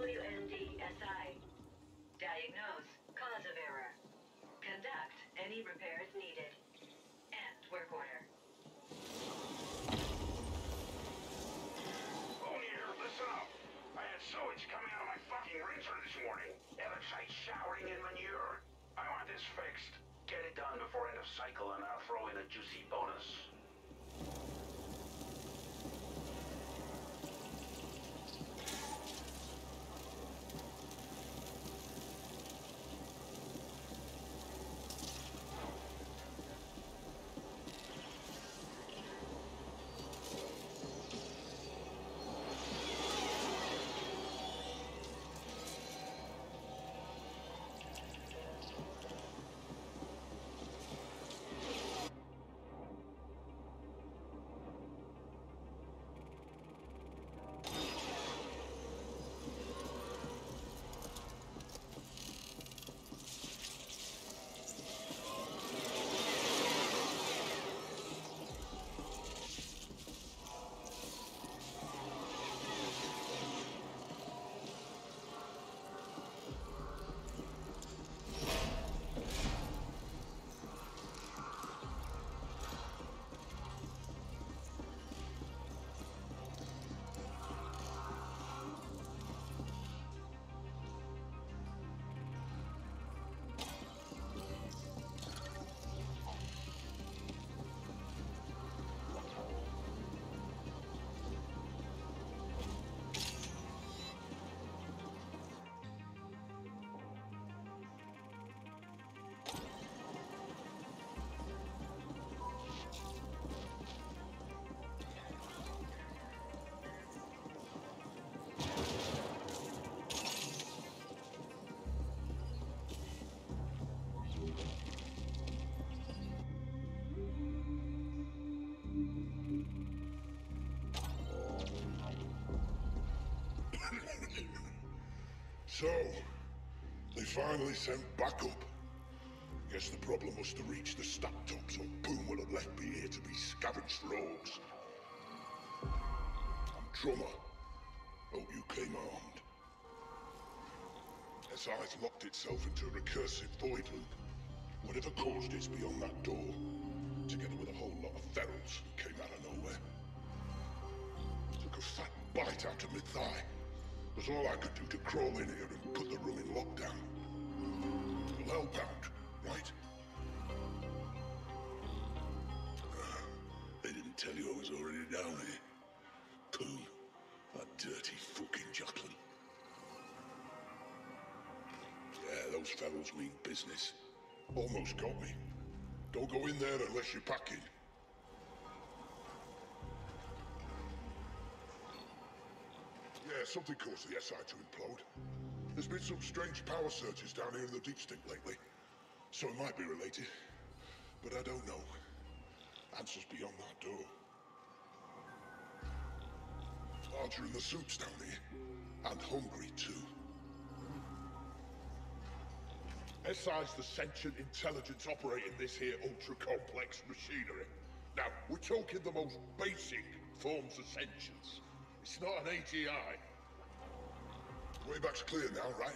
WNDSI. Diagnose cause of error. Conduct any repairs needed. End work order. O'Neill, listen up. I had sewage coming out of my fucking rinser this morning. Electrolyte showering in manure. I want this fixed. Get it done before end of cycle and I'll throw in a juicy bonus. So, they finally sent backup. Guess the problem was to reach the stack top, so Boom will have left me here to be scavenged rogues. I'm Drummer. Hope you came armed. SI's locked itself into a recursive void loop. Whatever caused it's beyond that door, together with a whole lot of ferals who came out of nowhere. Took a fat bite out of my thigh. Was all I could do to crawl in here and put the room in lockdown. Well, hellbound, right? They didn't tell you I was already down here. Pooh, that dirty fucking Joplin. Yeah, those fellows mean business. Almost got me. Don't go in there unless you're packing. Yeah, something caused the SI to implode. There's been some strange power surges down here in the deep stink lately. So it might be related. But I don't know. Answers beyond that door. Larger in the soups down here. And hungry too. SI's the sentient intelligence operating this here ultra-complex machinery. Now, we're talking the most basic forms of sentience. It's not an AGI. Way back's clear now, right?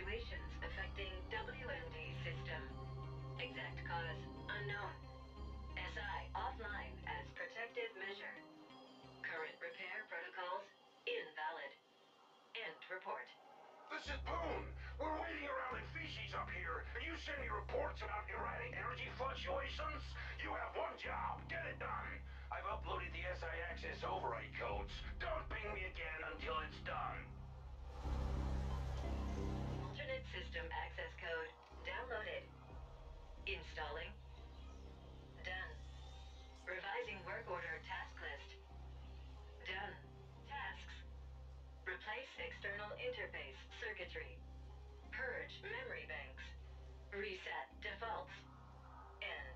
fluctuations affecting WMD system. Exact cause unknown. SI offline as protective measure. Current repair protocols invalid. End report. This is Boone. We're waiting around in feces up here, and you send me reports about erratic energy fluctuations? You have one job. Get it done. I've uploaded the SI access override codes. Don't ping me again until it's done. Alternate system access code downloaded. Installing. Done. Revising work order task list. Done. Tasks. Replace external interface circuitry. Purge memory banks. Reset defaults. End.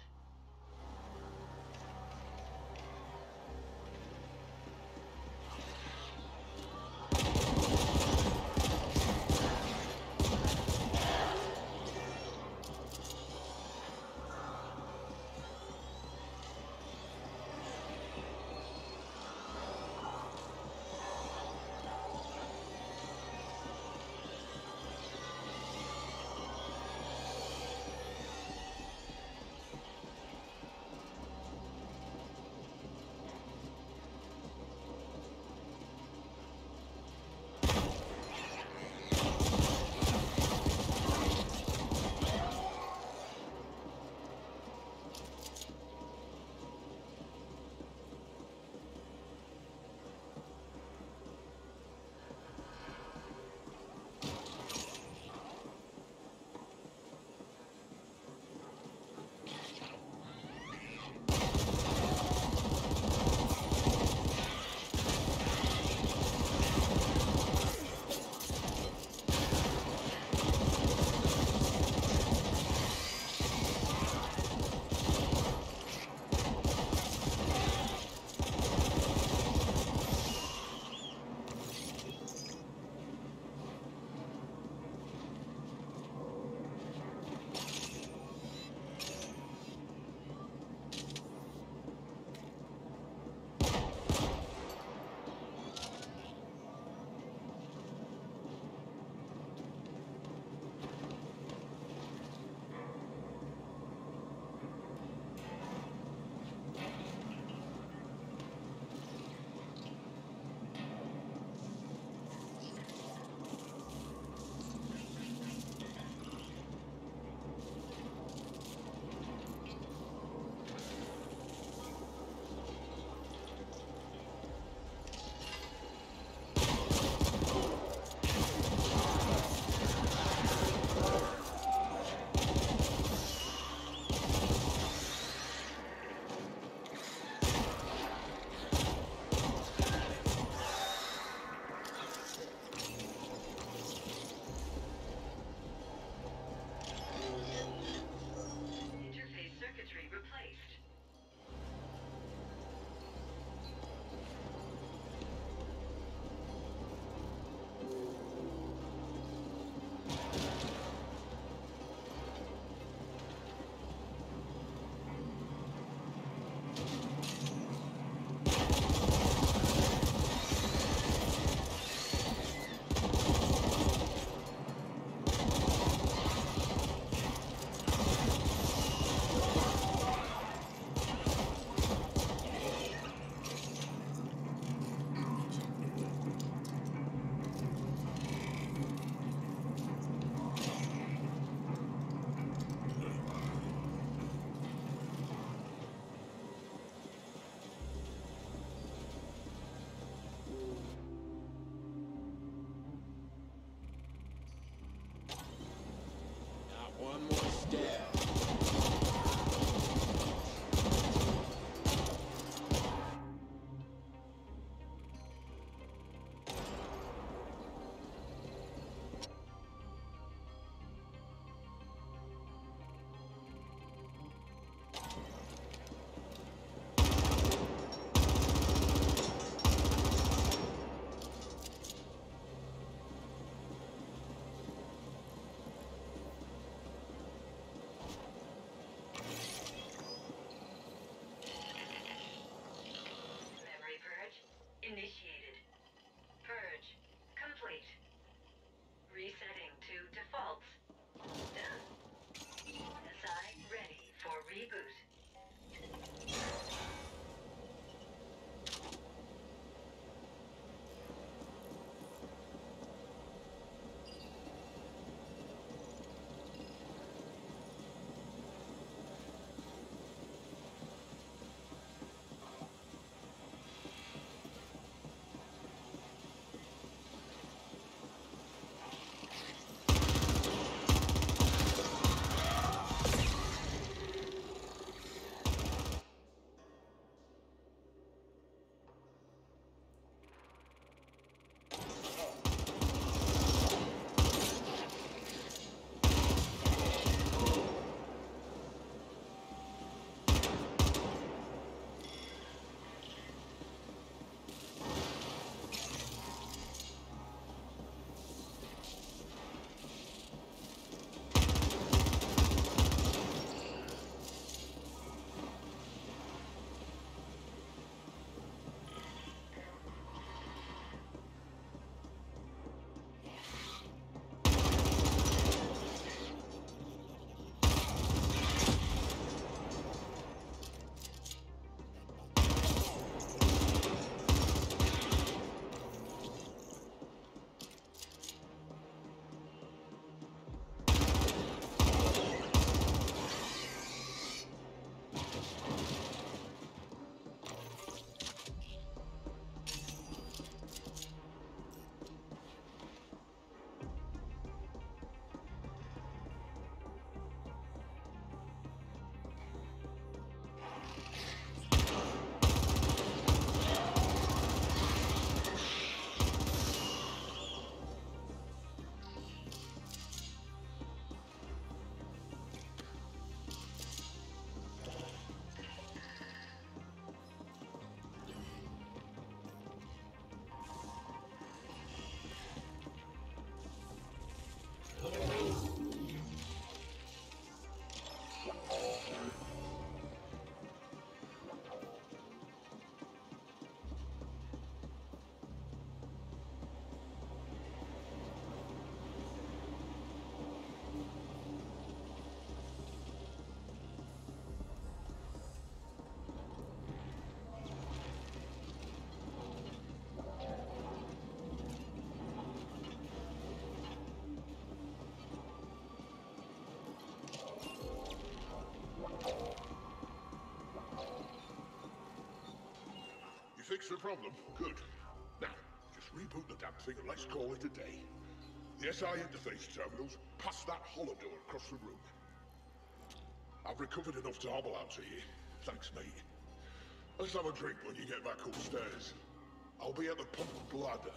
fix the problem? Good. Now, just reboot the damn thing and let's call it a day. The SI interface terminal's past that hollow door across the room. I've recovered enough to hobble out to you. Thanks, mate. Let's have a drink when you get back upstairs. I'll be at the pump bladder.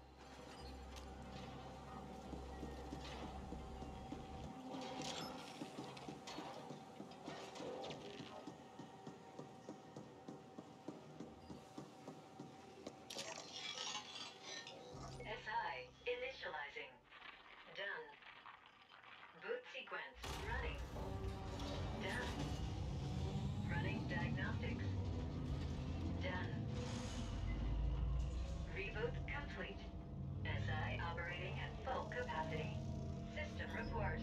SI initializing. Done. Boot sequence running. Done. Running diagnostics. Done. Reboot complete. SI operating at full capacity. System report.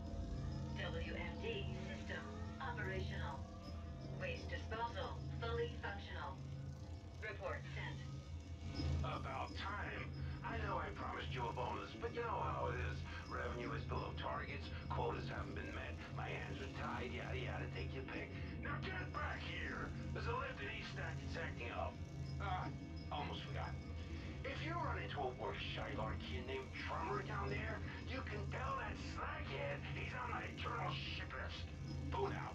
WMD system operational. Waste disposal fully functional. Report sent. About time. I know I promised you a bonus, but you know how it is. Revenue is below targets, quotas haven't been met, my hands are tied, yada yada, take your pick. Now get back here! There's a lift at East Stack that's acting up. Almost forgot. If you run into a work Shylar kid named Trummer down there, you can tell that slackhead he's on my eternal shit list. Boot out.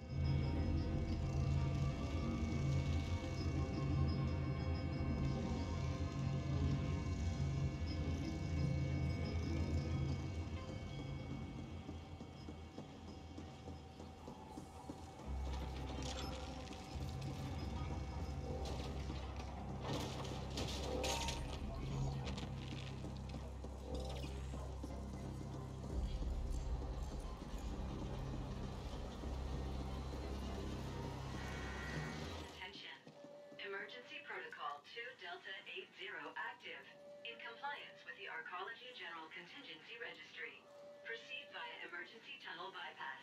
Attention. Emergency Protocol 2 Delta 80 active. In compliance with the Arcology General Contingency Registry. Proceed via emergency tunnel bypass.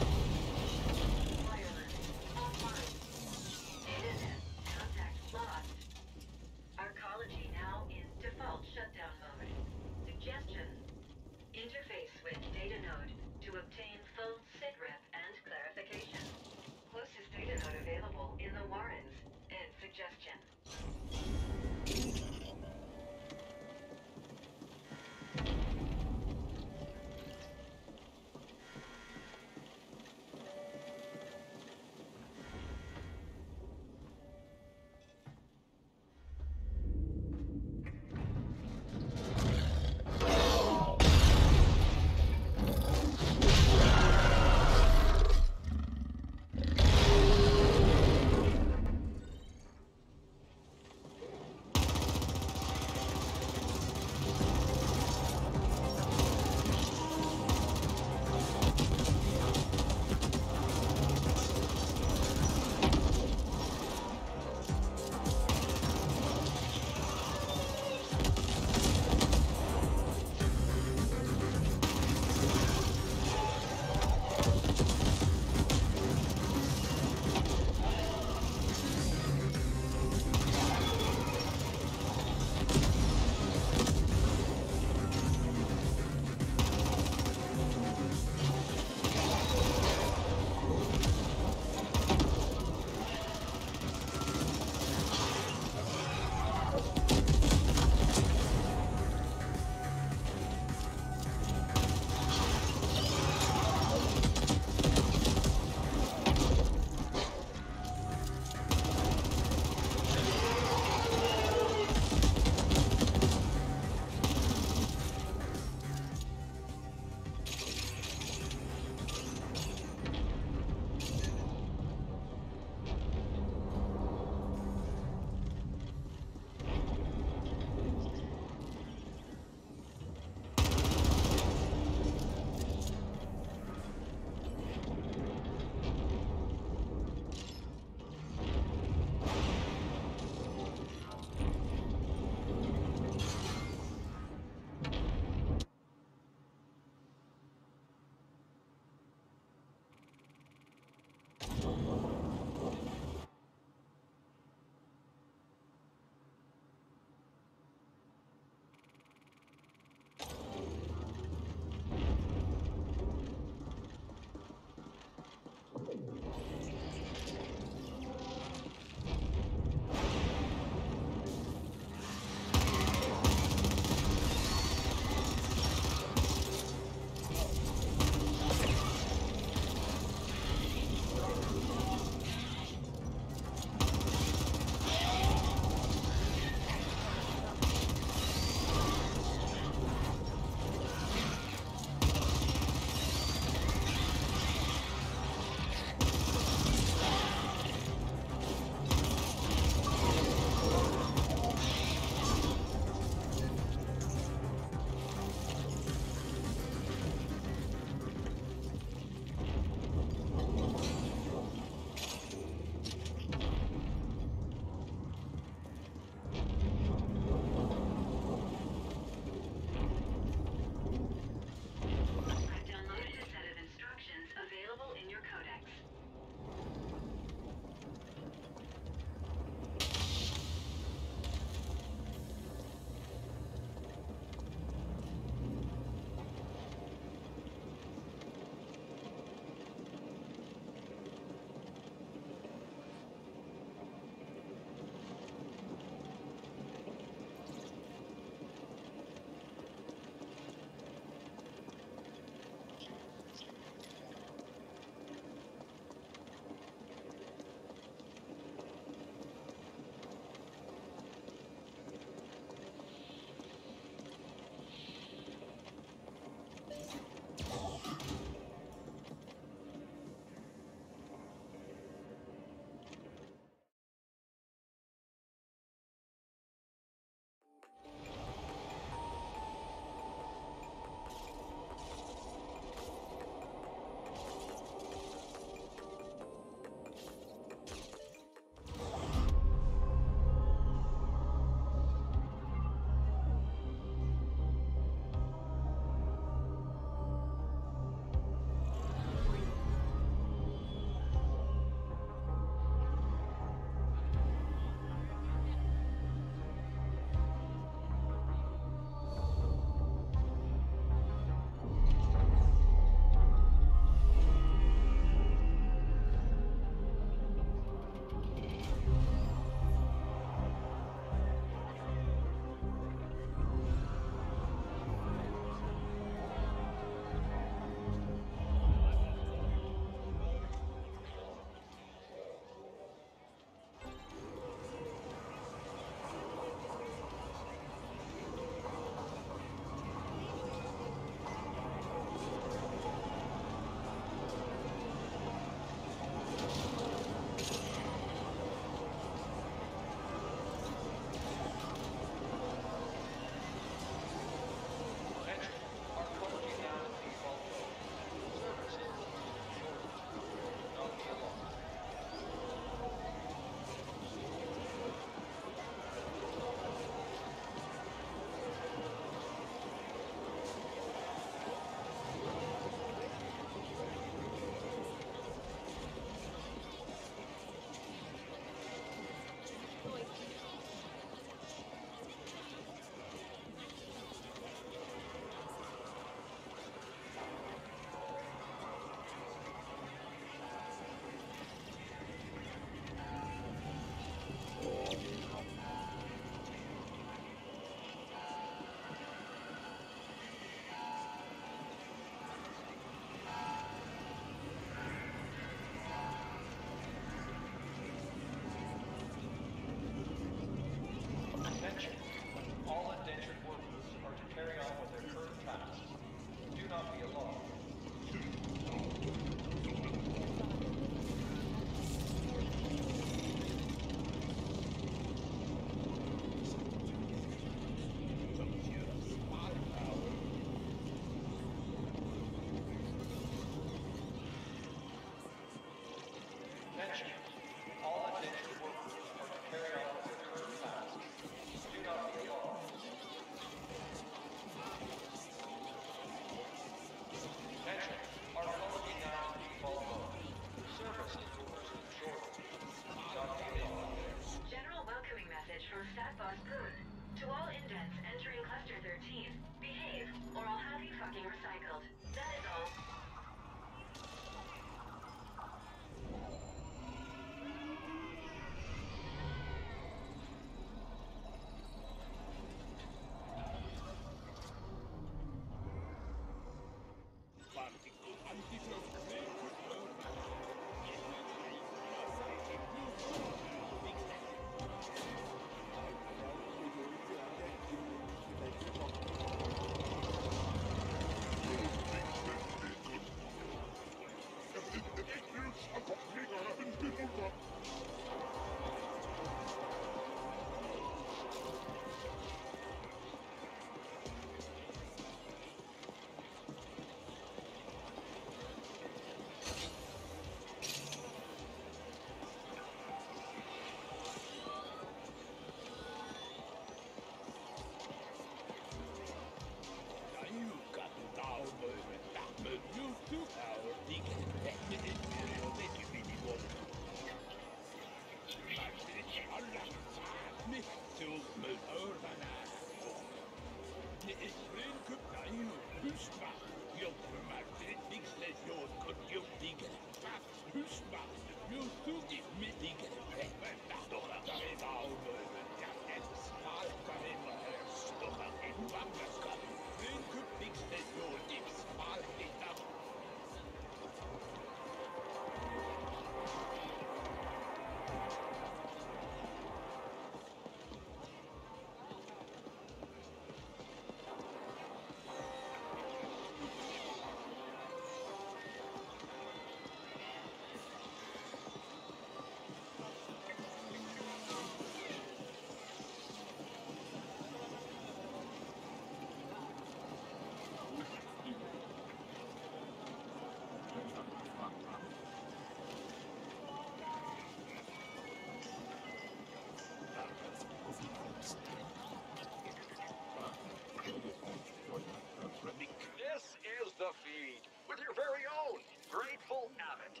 This is the feed with your very own Grateful Abbott.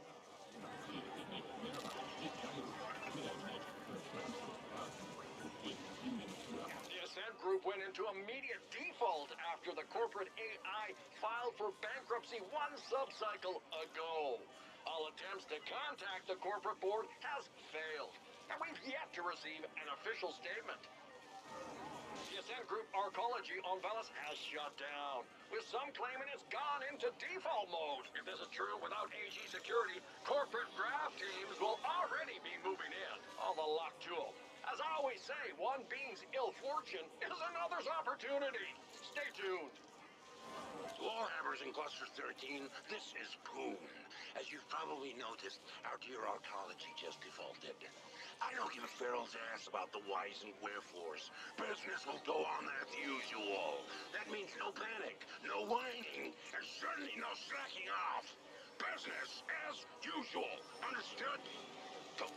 The Ascent Group went into immediate default after the corporate AI filed for bankruptcy one subcycle ago. All attempts to contact the corporate board has failed, and we've yet to receive an official statement. The Ascent Group arcology on Velis has shut down, with some claiming it's gone into default mode. If this is true, without AG security, corporate graft teams will already be moving in. All the luck to them. As I always say, one being's ill fortune is another's opportunity. Stay tuned. To all hammers in Cluster 13, this is Poon. As you've probably noticed, our dear arcology just defaulted. I don't give a feral's ass about the whys and wherefores. Business will go on as usual. That means no panic, no whining, and certainly no slacking off. Business as usual. Understood? Go.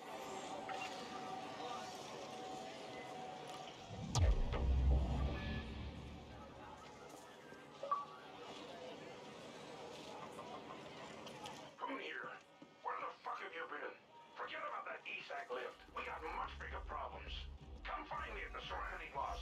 Poon here. Where the fuck have you been? Forget about that ESAC lift. We got much bigger problems. Come find me at the Serenity Boss.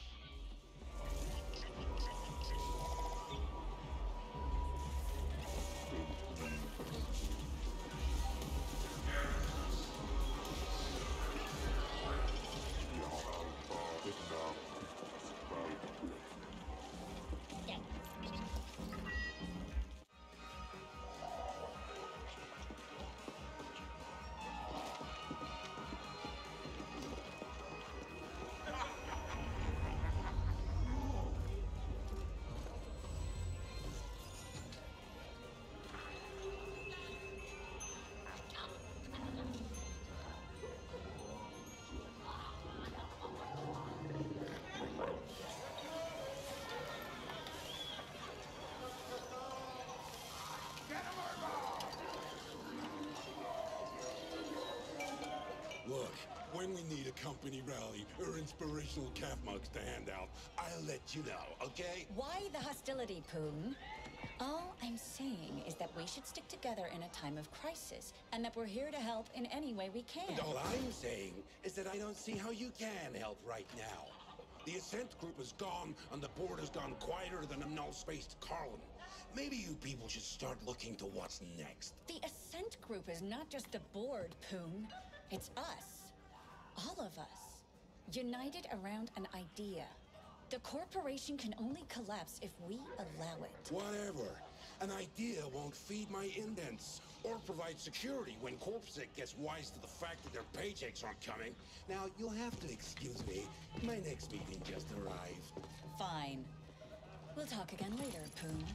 Look, when we need a company rally or inspirational calf mugs to hand out, I'll let you know, okay? Why the hostility, Poon? All I'm saying is that we should stick together in a time of crisis, and that we're here to help in any way we can. And all I'm saying is that I don't see how you can help right now. The Ascent Group is gone, and the board has gone quieter than a null-spaced Carlin. Maybe you people should start looking to what's next. The Ascent Group is not just the board, Poon. It's us. All of us. United around an idea. The corporation can only collapse if we allow it. Whatever. An idea won't feed my indents or provide security when CorpSec gets wise to the fact that their paychecks aren't coming. Now, you'll have to excuse me. My next meeting just arrived. Fine. We'll talk again later, Poon.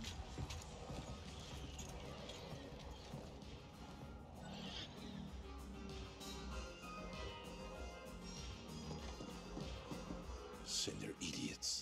Cinder idiots.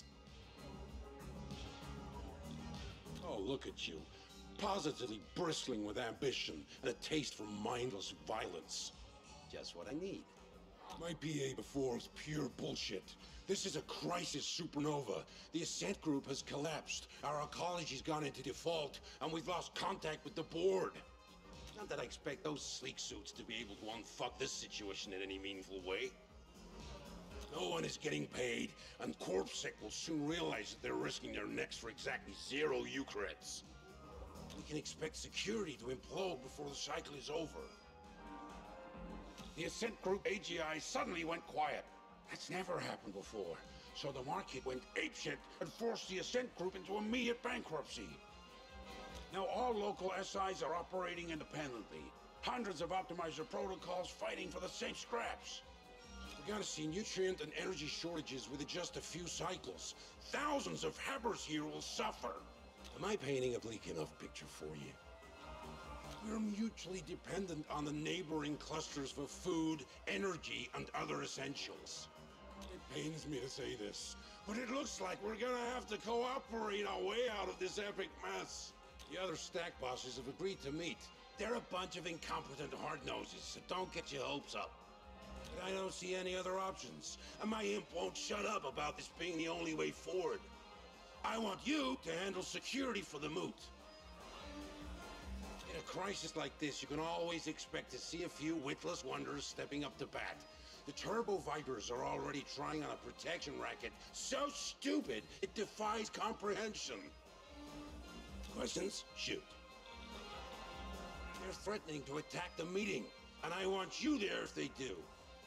Oh, look at you. Positively bristling with ambition and a taste for mindless violence. Just what I need. My PA before was pure bullshit. This is a crisis supernova. The Ascent Group has collapsed. Our ecology's gone into default, and we've lost contact with the board. Not that I expect those sleek suits to be able to unfuck this situation in any meaningful way. No one is getting paid, and CorpSec will soon realize that they're risking their necks for exactly 0 Eucharits. We can expect security to implode before the cycle is over. The Ascent Group AGI suddenly went quiet. That's never happened before. So the market went apeshit and forced the Ascent Group into immediate bankruptcy. Now all local SIs are operating independently. Hundreds of optimizer protocols fighting for the same scraps. We're gonna see nutrient and energy shortages within just a few cycles. Thousands of Habbers here will suffer. Am I painting a bleak enough picture for you? We're mutually dependent on the neighboring clusters for food, energy, and other essentials. It pains me to say this, but it looks like we're gonna have to cooperate our way out of this epic mess. The other stack bosses have agreed to meet. They're a bunch of incompetent hard-noses, so don't get your hopes up. But I don't see any other options, and my imp won't shut up about this being the only way forward. I want you to handle security for the moot. In a crisis like this, you can always expect to see a few witless wonders stepping up to bat. The Turbo Vipers are already trying on a protection racket so stupid it defies comprehension. Questions? Shoot. They're threatening to attack the meeting, and I want you there if they do.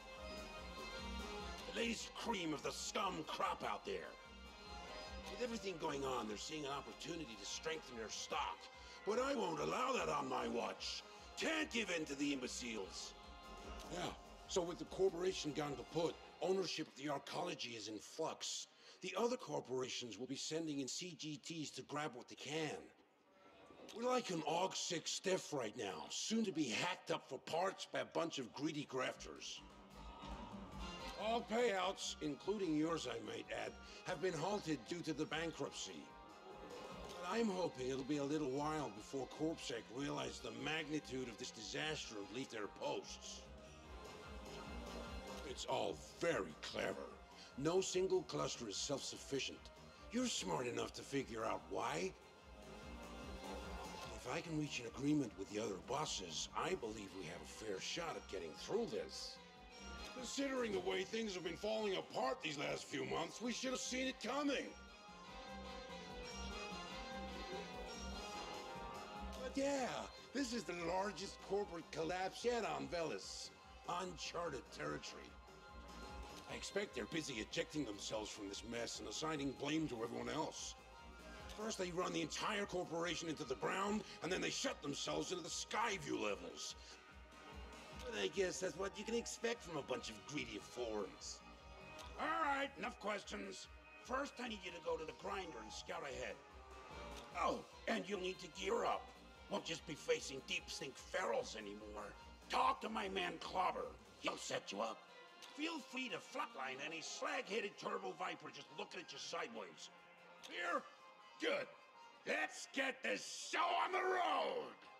The latest cream of the scum crop out there. With everything going on, they're seeing an opportunity to strengthen their stock. But I won't allow that on my watch. Can't give in to the imbeciles. Yeah, so with the corporation gone kaput, ownership of the arcology is in flux. The other corporations will be sending in CGTs to grab what they can. We're like an AUG-6 stiff right now, soon to be hacked up for parts by a bunch of greedy grafters. All payouts, including yours I might add, have been halted due to the bankruptcy. But I'm hoping it'll be a little while before CorpSec realize the magnitude of this disaster and leave their posts. It's all very clever. No single cluster is self-sufficient. You're smart enough to figure out why. If I can reach an agreement with the other bosses, I believe we have a fair shot at getting through this. Considering the way things have been falling apart these last few months, we should have seen it coming. But yeah, this is the largest corporate collapse yet on Velis. Uncharted territory. I expect they're busy ejecting themselves from this mess and assigning blame to everyone else. First they run the entire corporation into the ground, and then they shut themselves into the Skyview levels. But I guess that's what you can expect from a bunch of greedy forums. All right, enough questions. First, I need you to go to the grinder and scout ahead. Oh, and you'll need to gear up. Won't just be facing deep stink ferals anymore. Talk to my man Clobber. He'll set you up. Feel free to flatline any slag-headed Turbo Viper just looking at you sideways. Here? Good. Let's get this show on the road!